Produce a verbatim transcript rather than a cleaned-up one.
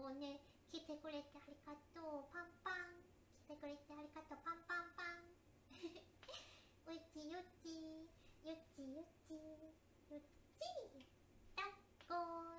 もね、来てくれてありがとう。パンパン。来てくれてありがとう。パンパンパン。うちゆちゆちゆちゆちだっこ